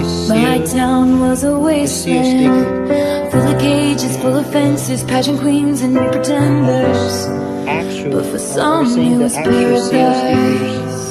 My town was a wasteland, full of cages, full of fences, pageant queens and pretenders. But for some it was paradise.